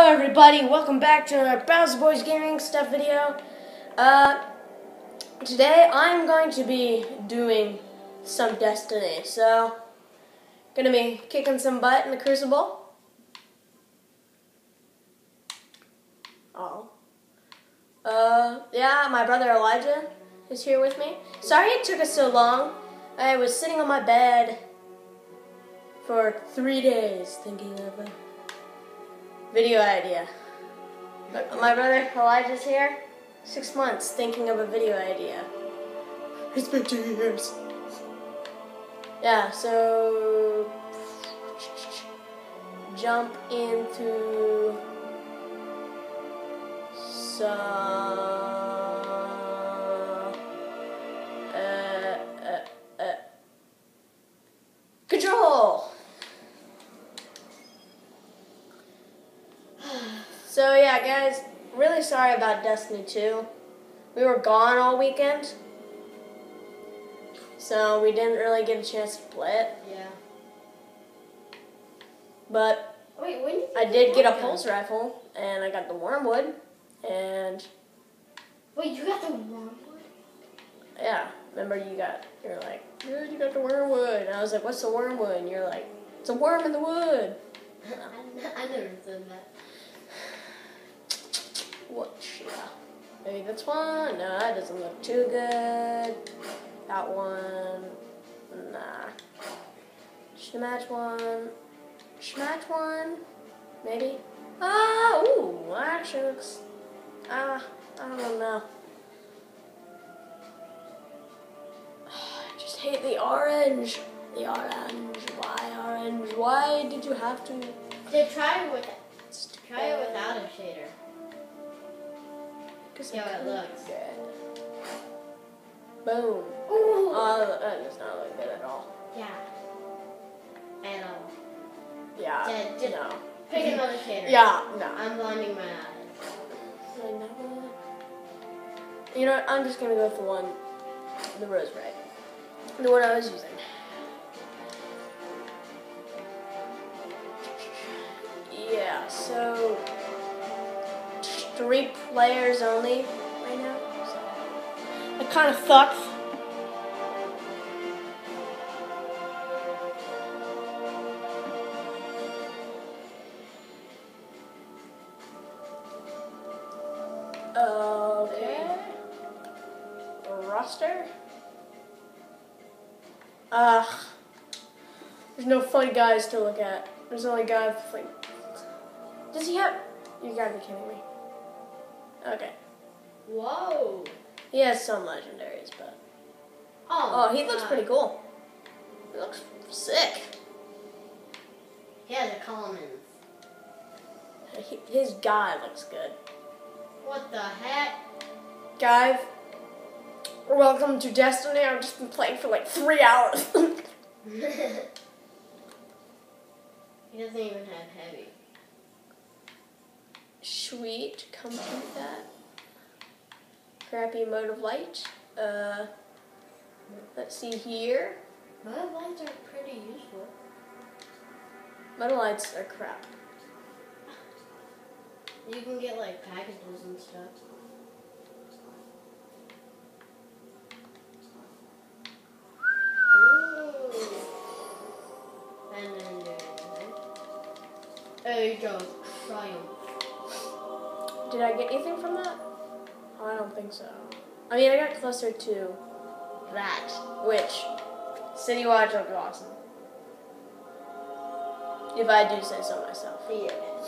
Hello everybody, welcome back to our Bowser Boys Gaming Stuff video. Today I'm going to be doing some Destiny, so gonna be kicking some butt in the Crucible. Yeah, my brother Elijah is here with me. Sorry it took us so long. I was sitting on my bed for 3 days thinking of a video idea. But my brother Elijah's here. 6 months thinking of a video idea. It's been 2 years. Yeah, so jump into some control. So yeah, guys, really sorry about Destiny 2. We were gone all weekend, so we didn't really get a chance to play it. Yeah. But wait, when did I did get a pulse rifle, and I got the wormwood, and wait, you got the wormwood? yeah, remember you're like, dude, you got the wormwood, and I was like, what's the wormwood? And you're like, it's a worm in the wood. I never said that. What? Yeah. Maybe that's one. No, that doesn't look too good. That one. Nah. Schmatch one. Schmatch one. Maybe. Ah, ooh, that actually looks. I don't know. I just hate the orange. The orange. Why orange? Why did you have to? Try it without a shader. See how it looks. Good. Boom. Ooh. Oh, that does not look good at all. Yeah. At all. Yeah. Just no. pick another shader. Yeah. No. I'm blinding my eyes. You know what? I'm just gonna go with the rose red, the one I was using. Yeah. So 3 players only right now. So it kind of sucks. Okay. Roster. There's no funny guys to look at. There's only guys with like. Does he have? You gotta be kidding me. Okay. Whoa. He has some legendaries, but he looks pretty cool. He looks sick. He has a commons. His guy looks good. What the heck? Guys, welcome to Destiny. I've just been playing for like 3 hours. He doesn't even have heavy. Sweet, come to that. Crappy mode of light. Let's see here. Mode lights are pretty useful. Mode of lights are crap. You can get like packages and stuff. Ooh. And then Age of Triumph. Did I get anything from that? Oh, I don't think so. I mean, I got closer to that, which City Watch looks awesome. If I do say so myself. Yeah.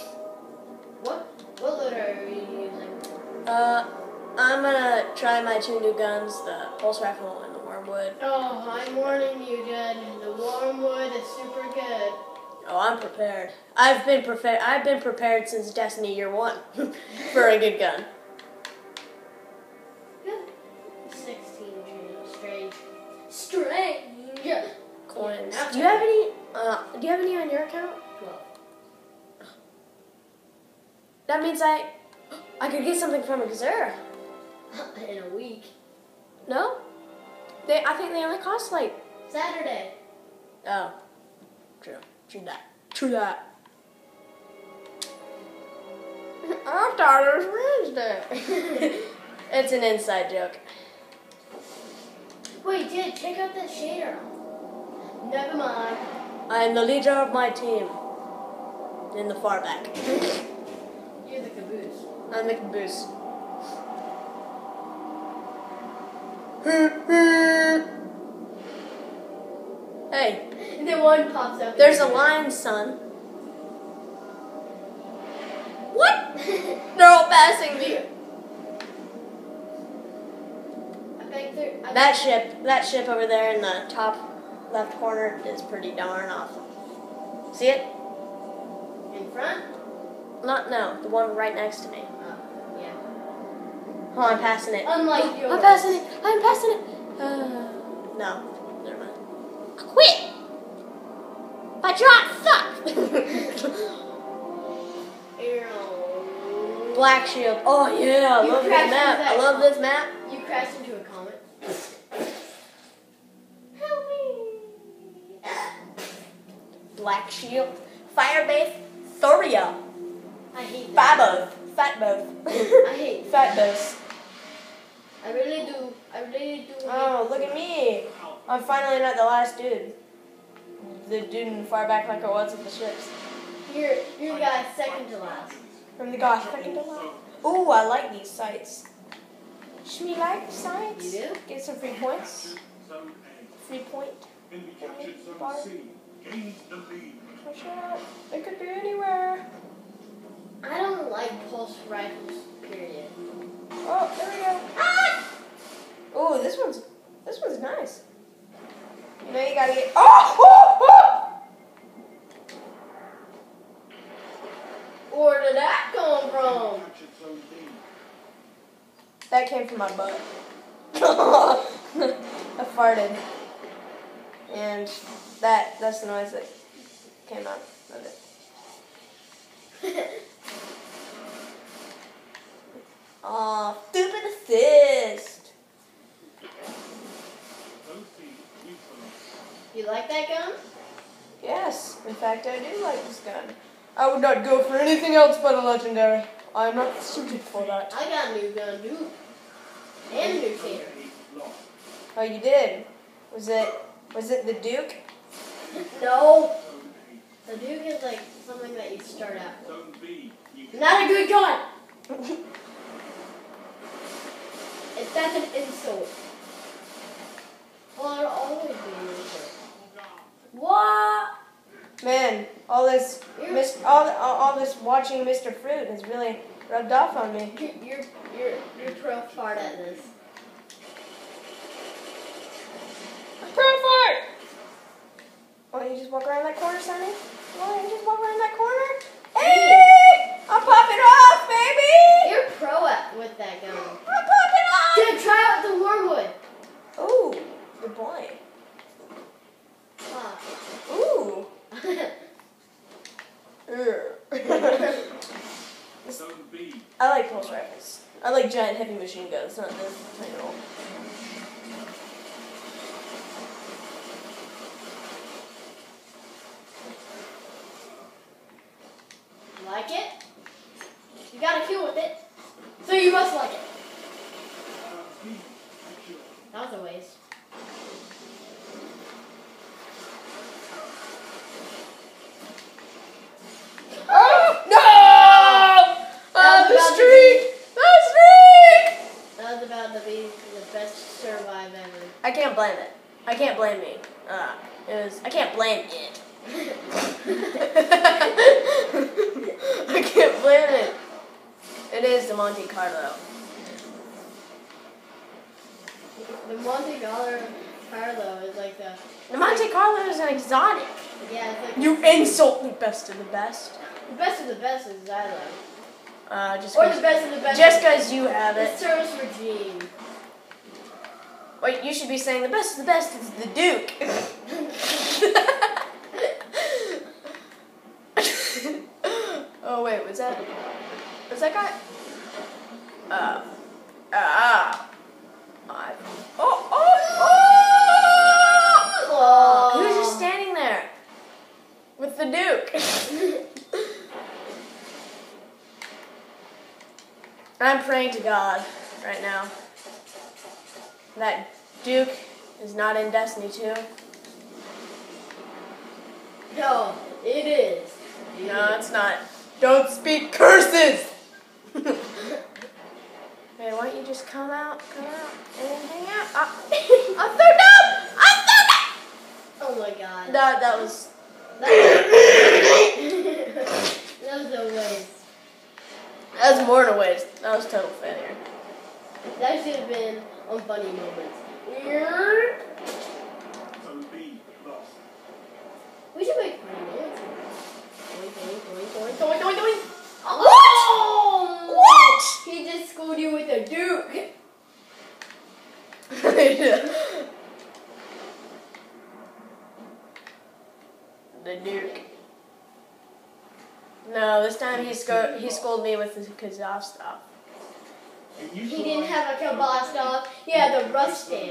What loader are you using? I'm gonna try my 2 new guns, the pulse rifle and the wormwood. Oh, I'm warning you, Jed. The wormwood is super good. Oh, I'm prepared. I've been prepared since Destiny Year 1 for a good gun. 16 strange. Coins. Do you have any? Do you have any on your account? 12. That means I could get something from Xur. In a week. No? I think they only cost like Saturday. Oh. True. True that. thought it was Wednesday. It's an inside joke. Wait, Jed, check out that shader. Never mind. I am the leader of my team. In the far back. You're the caboose. I'm the caboose. Hey, And then one pops up. there's a line, son. What? They're all passing me. That ship over there in the top left corner is pretty darn awesome. See it? In front? No, the one right next to me. Oh, yeah. Oh, I'm passing it. Unlike yours. I'm passing it. I'm passing it. No, never mind. Quit. But you're not suck. Ew. Black Shield. Oh yeah, I You love this crashed map. into that I love this map. You crashed into a comet. Help me. Black Shield. Firebase. Thoria. I hate that. Fabo. Fatbo. I hate Fatbos. I really do. I really do. Oh, look at me. I'm finally not the last dude. The dude in the far back like I was with the ships. You're the guy second to last. From the gosh, second to last. Ooh, I like these sites. Shme like sites. You do? Get some free points. Free point. Bar. Oh, shut up. It could be anywhere. I don't like pulse rifles. Period. Oh, there we go. Ah! Ooh, this one's nice. You know you gotta get. Oh! Where did that come from? That came from my butt. I farted. And that's the noise that came out of it. Aw, stupid assist. You like that gun? Yes, in fact I do like this gun. I would not go for anything else but a legendary. I am not suited for that. I got a new gun, dude. And a new shader. Oh, you did? Was it the Duke? No. The Duke is like something that you start out with. Not a good gun! That's an insult. Well, it'll always be an insult. What? Man, all this watching Mr. Fruit has really rubbed off on me. You're pro fart at this. Profile! Why don't you just walk around that corner, Sonny? Why don't you just walk around that corner? Hey! I'm popping off, baby! You're pro with that gun. I'm popping off! Dude, try out the Wormwood. Ooh, good boy. Ah. Ooh. I like pulse rifles. I like giant heavy machine guns, not this tiny little. Like it? You got a kill with it, so you must like it. That was a waste. Oh no! The streak! The streak! That was about to be the best survive ever. I can't blame it. I can't blame me. I can't blame it. I can't blame it. It is the Monte Carlo. The Monte Carlo is like The Monte Carlo is an exotic. yeah, it's like You insult the best of the best. the best of the best is Xylo. Just Or 'cause- the best of the best. just because you have the it. service regime. Wait, you should be saying the best of the best is the Duke. Oh wait, was that guy? He was just standing there with the Duke. I'm praying to God right now that Duke is not in Destiny 2. No, it is. No, it's not. Don't speak curses! Hey, why don't you just come out and hang out? I'm third up! I'm third up! Oh my god. That was... That was a waste. That was more than a waste. That was total failure. That should have been on funny moments. We should make funny moments. Doink. Oh! What? He just schooled you with a Duke. The Duke. No, this time he schooled me with the Kazov stuff. He didn't have a Kabastov. He had the Rustam.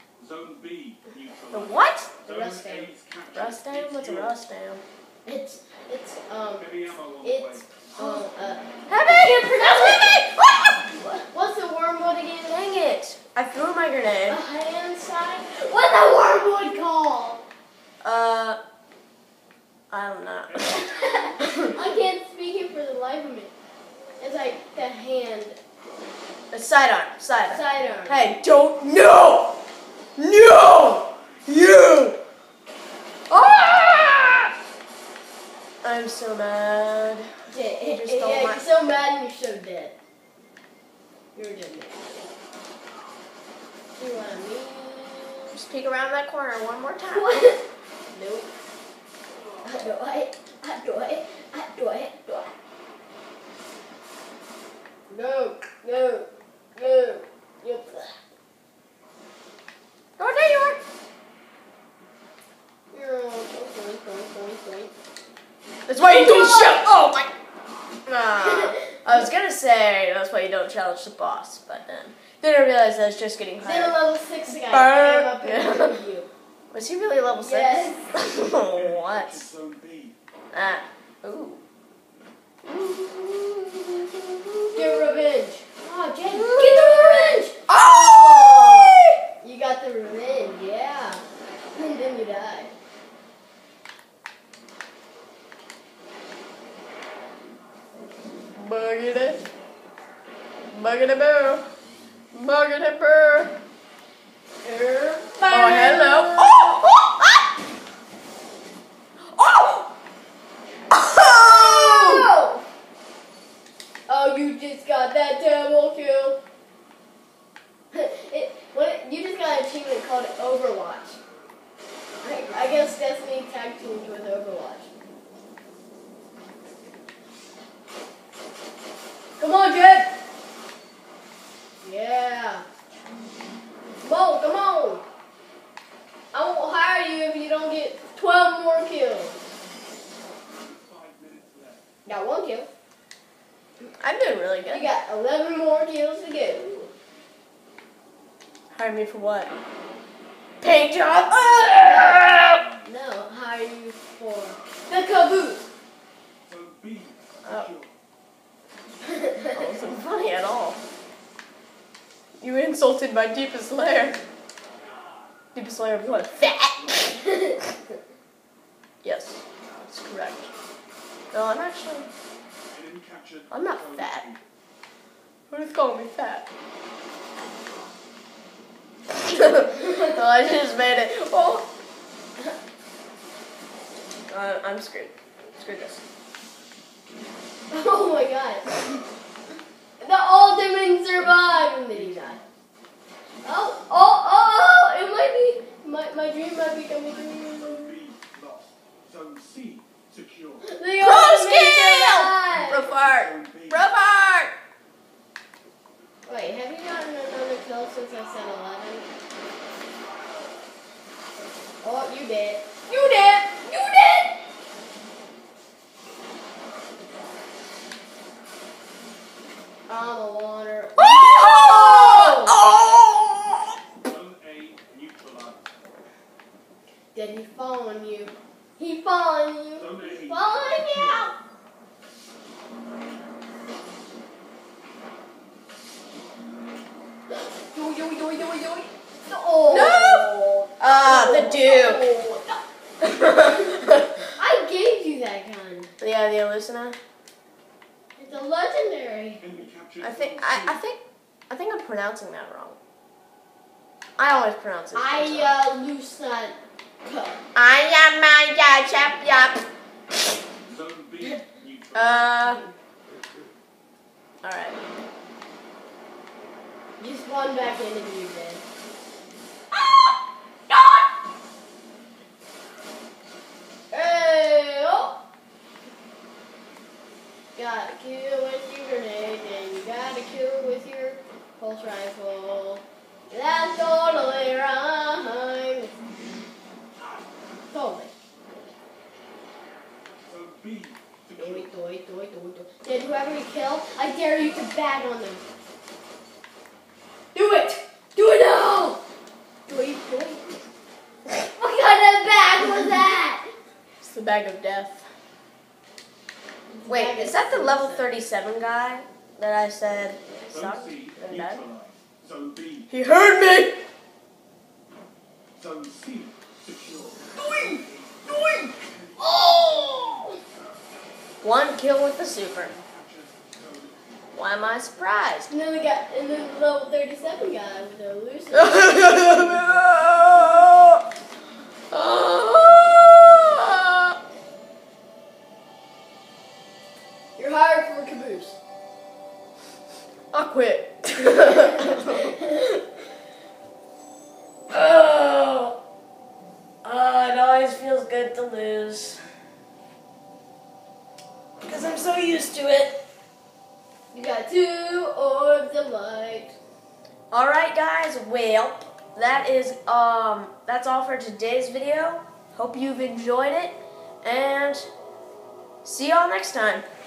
The what? The Rustam. Rustam? What's a Rustam? It's Heavy! What's the wormwood again? Dang it! I threw my grenade. A hand sign? What's the wormwood called? I don't know. I can't speak it for the life of me. It's like the hand. A sidearm. Sidearm. Hey, don't. No! No! You! Ah! I'm so mad. Yeah, just stole my- you're so mad and you're so dead. You're dead man. You want me? Just peek around that corner one more time. What? Nope. I do it. No. Yep. Oh, there you are. Going. That's why you don't shout. Oh my. I was gonna say that's why you don't challenge the boss, but then I realized I was just getting Then a higher. level 6 guy came up and Yeah. killed you. Was he really level 6? Yes. What? Ooh. Get revenge. Oh, Jen, get the revenge! Oh! You got the revenge, yeah. And then you die. Buggity. Buggity boo. Buggity boo. Oh, hello. Oh! Ah! Oh! Oh! Oh, you just got that double kill. You just got an achievement called Overwatch. I guess Destiny tag teamed with Overwatch. Come on, Jet! Yeah. Come on! I won't hire you if you don't get 12 more kills. Got 1 kill. I'm doing really good. You got 11 more kills to go. Hire me for what? Paint job? No, hire you for the caboose. Oh. That wasn't funny at all. You insulted my deepest layer. Deepest layer of what? Fat! Yes, that's correct. No, I'm not fat. Who's calling me fat? No, I just made it. Oh! I'm screwed. Screw this. Oh my god. The ultimate survived and then he died. Oh, it might be, my dream might be coming true. The Pro ultimate skill! survived! Bro fart! Wait, have you gotten another kill since I said 11? Oh, you did. You did! I'm a water. Did he fall on you? He fall on you. He fall on you. It's a legendary. I think I'm pronouncing that wrong. I always pronounce it. Lucent. I am my chap. Alright. Just spawn back into you, man. Hey, oh! Gotta kill with your grenade, and you gotta kill with your pulse rifle. That's totally right. Totally. Did whoever you kill, I dare you to bag on them. Do it! Do it now! Do it. What kind of bag was that? It's the bag of death. Wait, is that the level 37 guy that I said sucked and died? He heard me! Zone C secure. Oh! One kill with the super. Why am I surprised? And then the level 37 guy with the elusive. You're hired for Caboose. I'll quit. It always feels good to lose. Because I'm so used to it. You got 2 orbs of light. Alright guys, well, that's all for today's video. Hope you've enjoyed it, and see y'all next time.